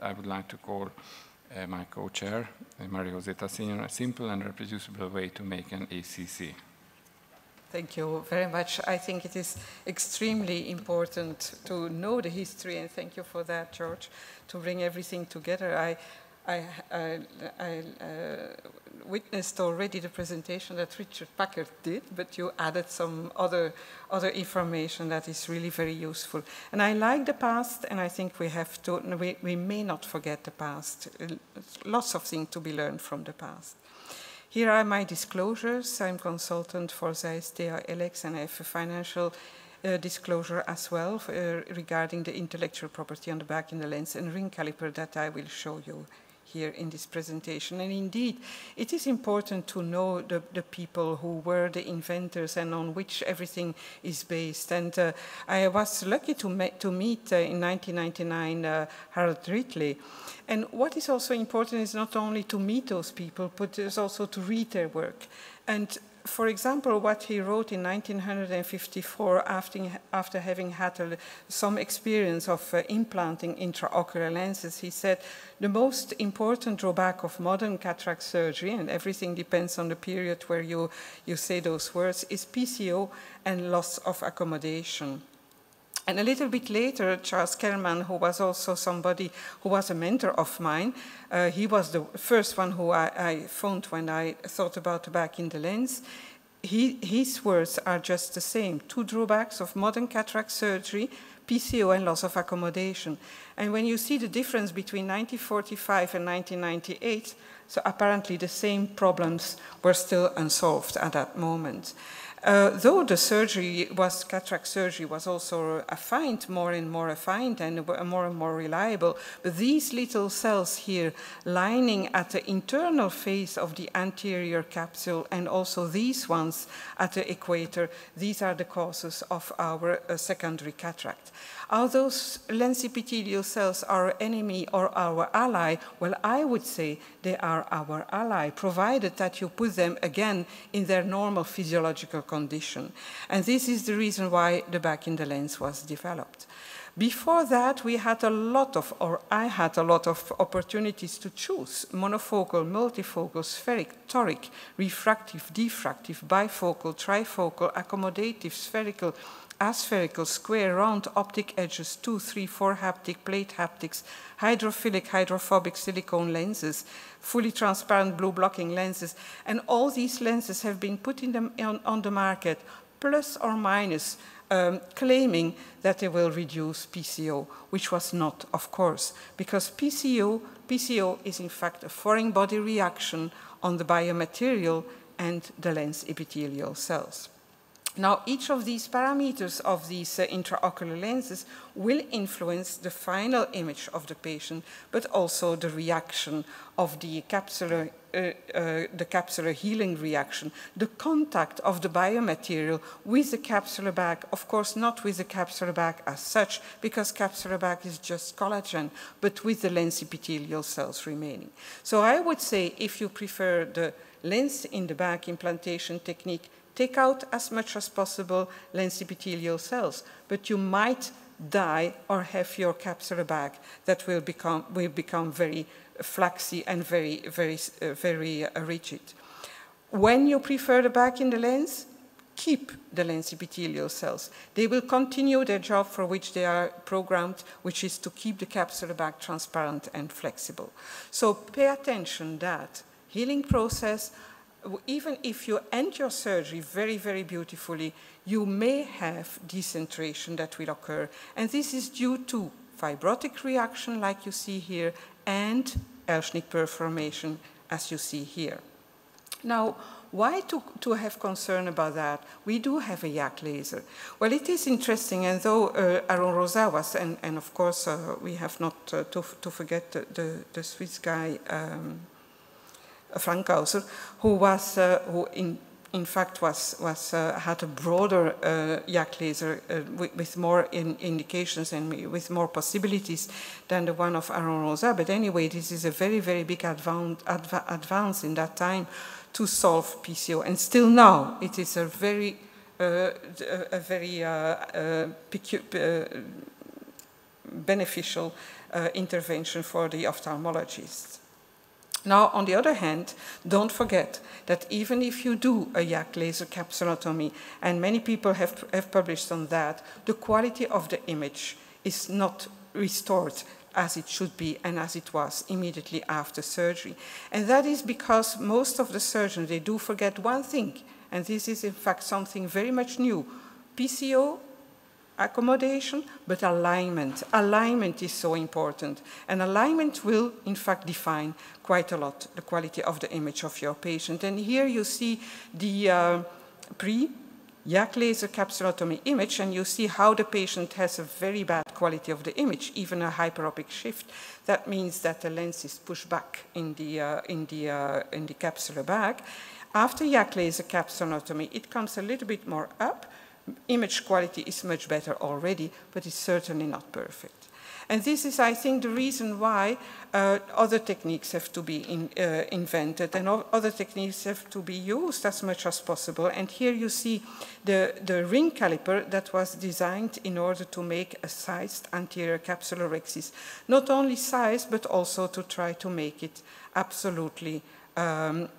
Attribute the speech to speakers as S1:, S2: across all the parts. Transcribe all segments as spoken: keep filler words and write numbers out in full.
S1: I would like to call uh, my co-chair, uh, Maria José Tassino, a simple and reproducible way to make an A C C.
S2: Thank you very much. I think it is extremely important to know the history, and thank you for that, George, to bring everything together. I, I, I, I uh, witnessed already the presentation that Richard Packard did, but you added some other, other information that is really very useful. And I like the past, and I think we have to, we, we may not forget the past. Lots of things to be learned from the past. Here are my disclosures. I'm consultant for Zeiss D A Elex, and I have a financial uh, disclosure as well for, uh, regarding the intellectual property on the back in the lens and ring caliper that I will show you here in this presentation. And indeed, it is important to know the, the people who were the inventors and on which everything is based. And uh, I was lucky to, me to meet uh, in nineteen ninety-nine uh, Harold Ridley. And what is also important is not only to meet those people, but is also to read their work. And for example, what he wrote in nineteen fifty-four, after, after having had a, some experience of uh, implanting intraocular lenses, he said, the most important drawback of modern cataract surgery, and everything depends on the period where you, you say those words, is P C O and loss of accommodation. And a little bit later, Charles Kerman, who was also somebody who was a mentor of mine, uh, he was the first one who I, I found when I thought about the back in the lens. He, his words are just the same. Two drawbacks of modern cataract surgery, P C O and loss of accommodation. And when you see the difference between nineteen forty-five and nineteen ninety-eight, so apparently the same problems were still unsolved at that moment. Uh, though the surgery was, cataract surgery was also affined, more and more affined and more and more reliable, but these little cells here lining at the internal face of the anterior capsule and also these ones at the equator, these are the causes of our uh, secondary cataract. Are those lens epithelial cells our enemy or our ally? Well, I would say they are our ally, provided that you put them again in their normal physiological condition. And this is the reason why the back in the lens was developed. Before that, we had a lot of, or I had a lot of opportunities to choose: monofocal, multifocal, spheric, toric, refractive, diffractive, bifocal, trifocal, accommodative, spherical, aspherical, square, round, optic edges, two, three, four haptic, plate haptics, hydrophilic, hydrophobic silicone lenses, fully transparent blue blocking lenses, and all these lenses have been put in them on, on the market, plus or minus, um, claiming that they will reduce P C O, which was not, of course, because P C O, P C O is in fact a foreign body reaction on the biomaterial and the lens epithelial cells. Now, each of these parameters of these uh, intraocular lenses will influence the final image of the patient, but also the reaction of the capsular, uh, uh, the capsular healing reaction, the contact of the biomaterial with the capsular bag, of course not with the capsular bag as such, because capsular bag is just collagen, but with the lens epithelial cells remaining. So I would say, if you prefer the lens in the bag implantation technique, take out as much as possible lens epithelial cells, but you might die or have your capsular bag that will become, will become very flaxy and very, very, uh, very uh, rigid. When you prefer the bag in the lens, keep the lens epithelial cells. They will continue their job for which they are programmed, which is to keep the capsular bag transparent and flexible. So pay attention that healing process, even if you end your surgery very, very beautifully, you may have decentration that will occur. And this is due to fibrotic reaction, like you see here, and Elschnig-Purr formation, as you see here. Now, why to, to have concern about that? We do have a Y A C laser. Well, it is interesting, and though uh, Aaron Rosa was, and, and of course uh, we have not uh, to, to forget the, the, the Swiss guy, um, Frank Hauser, who was, uh, who in, in fact was, was, uh, had a broader uh, Y A C laser uh, with, with more in indications and with more possibilities than the one of Aaron Rosa. But anyway, this is a very, very big advance, adva advance in that time to solve P C O. And still now, it is a very, uh, a very uh, uh, pecu uh, beneficial uh, intervention for the ophthalmologists. Now, on the other hand, don't forget that even if you do a Y A C laser capsulotomy, and many people have, have published on that, the quality of the image is not restored as it should be and as it was immediately after surgery. And that is because most of the surgeons, they do forget one thing, and this is in fact something very much new. P C O, accommodation, but alignment. Alignment is so important. And alignment will, in fact, define quite a lot the quality of the image of your patient. And here you see the uh, pre Y A C laser capsulotomy image, and you see how the patient has a very bad quality of the image, even a hyperopic shift. That means that the lens is pushed back in the, uh, in the, uh, in the capsular bag. After Y A C laser capsulotomy, it comes a little bit more up. Image quality is much better already, but it's certainly not perfect. And this is, I think, the reason why uh, other techniques have to be in, uh, invented and other techniques have to be used as much as possible. And here you see the, the ring caliper that was designed in order to make a sized anterior capsulorhexis. Not only sized, but also to try to make it absolutely um,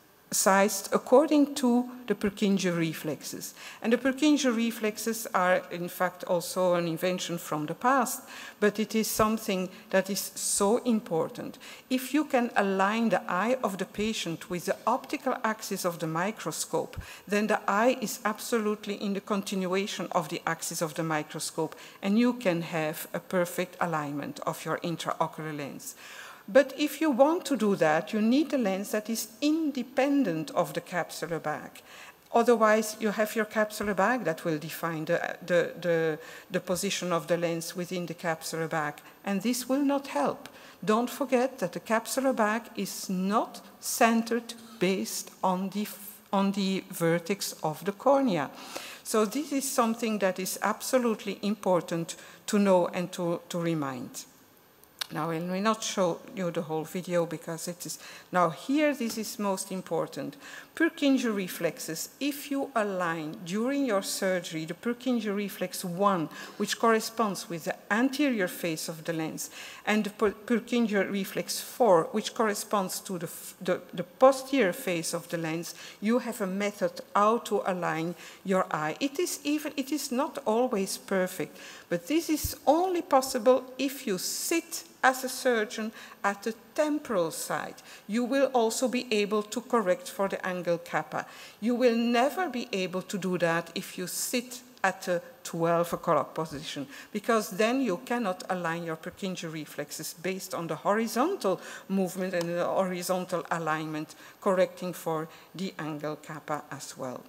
S2: sized according to the Purkinje reflexes. And the Purkinje reflexes are, in fact, also an invention from the past, but it is something that is so important. If you can align the eye of the patient with the optical axis of the microscope, then the eye is absolutely in the continuation of the axis of the microscope, and you can have a perfect alignment of your intraocular lens. But if you want to do that, you need a lens that is independent of the capsular bag. Otherwise, you have your capsular bag that will define the, the, the, the position of the lens within the capsular bag, and this will not help. Don't forget that the capsular bag is not centered based on the, on the vertex of the cornea. So this is something that is absolutely important to know and to, to remind. Now, I will not show you the whole video because it is, now here this is most important. Purkinje reflexes, if you align during your surgery the Purkinje reflex one, which corresponds with the anterior face of the lens, and the Purkinje reflex four, which corresponds to the, the, the posterior face of the lens, you have a method how to align your eye. It is even, it is not always perfect, but this is only possible if you sit as a surgeon at the temporal side. You will also be able to correct for the angle kappa. You will never be able to do that if you sit at the twelve o'clock position, because then you cannot align your Purkinje reflexes based on the horizontal movement and the horizontal alignment, correcting for the angle kappa as well.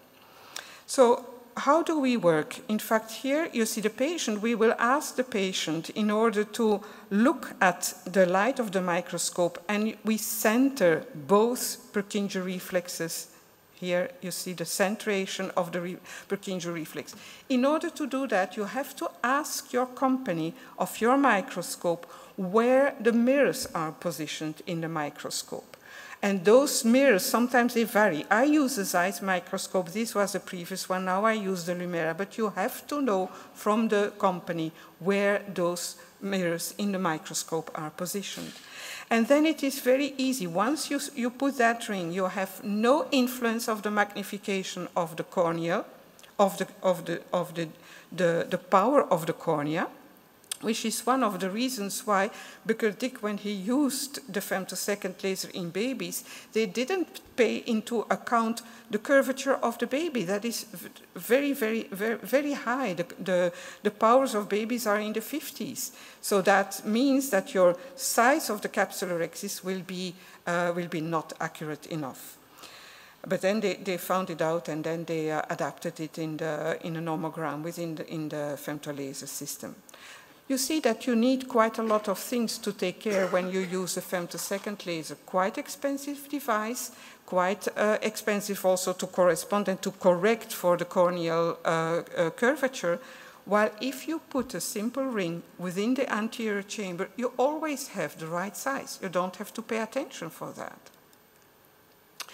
S2: So, how do we work? In fact, here you see the patient. We will ask the patient in order to look at the light of the microscope, and we center both Purkinje reflexes. Here you see the centration of the re Purkinje reflex. In order to do that, you have to ask your company of your microscope where the mirrors are positioned in the microscope. And those mirrors, sometimes they vary. I use a Zeiss microscope. This was the previous one. Now I use the Lumera. But you have to know from the company where those mirrors in the microscope are positioned. And then it is very easy. Once you, you put that ring, you have no influence of the magnification of the cornea, of the, of the, of the, the, the power of the cornea, which is one of the reasons why Buckerdick, when he used the femtosecond laser in babies, they didn't pay into account the curvature of the baby. That is very, very, very, very high. The, the, the powers of babies are in the fifties. So that means that your size of the capsulorhexis will be, uh, will be not accurate enough. But then they, they found it out, and then they uh, adapted it in, the, in a nomogram within the, in the femtolaser system. You see that you need quite a lot of things to take care when you use a femtosecond laser. Quite expensive device, quite uh, expensive also to correspond and to correct for the corneal uh, uh, curvature. While if you put a simple ring within the anterior chamber, you always have the right size. You don't have to pay attention for that.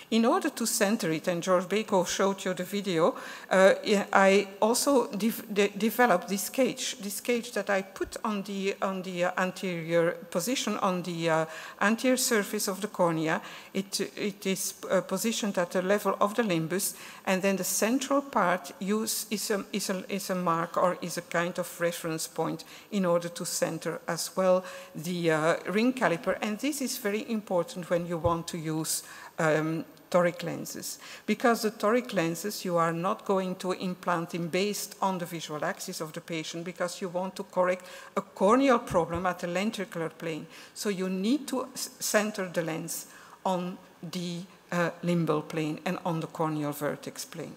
S2: In order to center it, and George Bako showed you the video, uh, I also de de developed this cage, this cage that I put on the, on the uh, anterior position, on the uh, anterior surface of the cornea. It, it is uh, positioned at the level of the limbus, and then the central part use is a, is, a, is a mark or is a kind of reference point in order to center as well the uh, ring caliper. And this is very important when you want to use um, toric lenses, because the toric lenses you are not going to implant them based on the visual axis of the patient, because you want to correct a corneal problem at the lentricular plane. So you need to center the lens on the uh, limbal plane and on the corneal vertex plane.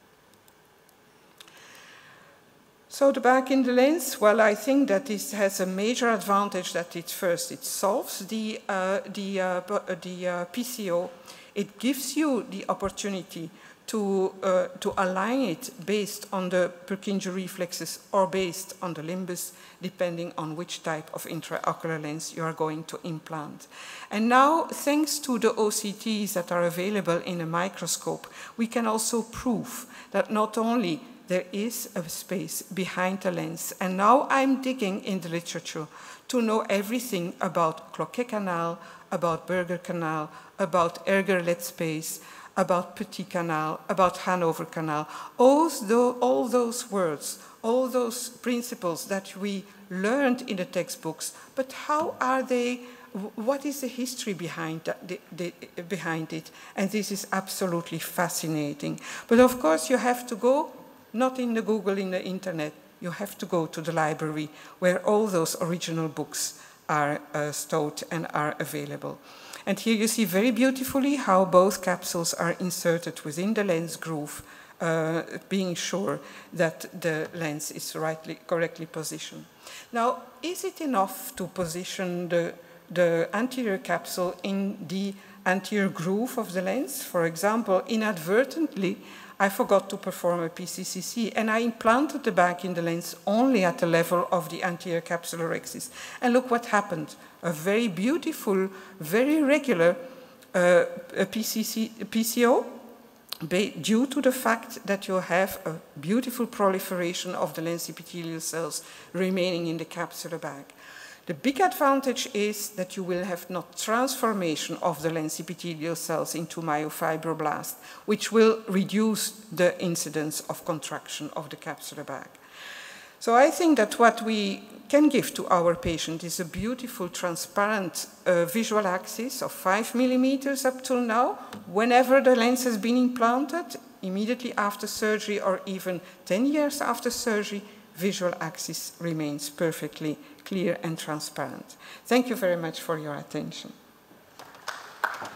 S2: So the back in the lens, well, I think that this has a major advantage that it first, it solves the, uh, the, uh, the uh, P C O. It gives you the opportunity to, uh, to align it based on the Purkinje reflexes or based on the limbus, depending on which type of intraocular lens you are going to implant. And now, thanks to the O C Ts that are available in a microscope, we can also prove that not only there is a space behind the lens, and now I'm digging in the literature to know everything about Cloquet canal, about Berger canal, about Erger-led space, about Petit canal, about Hanover canal. All those, all those words, all those principles that we learned in the textbooks, but how are they, what is the history behind, that, the, the, behind it? And this is absolutely fascinating. But of course you have to go, not in the Google, in the internet, you have to go to the library where all those original books are uh, stored and are available. And here you see very beautifully how both capsules are inserted within the lens groove, uh, being sure that the lens is rightly, correctly positioned. Now, is it enough to position the, the anterior capsule in the anterior groove of the lens? For example, inadvertently, I forgot to perform a P C C C, and I implanted the back in the lens only at the level of the anterior capsular axis. And look what happened. A very beautiful, very regular uh, P C C, P C O, due to the fact that you have a beautiful proliferation of the lens epithelial cells remaining in the capsular bag. The big advantage is that you will have not transformation of the lens epithelial cells into myofibroblast, which will reduce the incidence of contraction of the capsular bag. So I think that what we can give to our patient is a beautiful, transparent uh, visual axis of five millimeters up till now. Whenever the lens has been implanted, immediately after surgery or even ten years after surgery, visual axis remains perfectly clear and transparent. Thank you very much for your attention.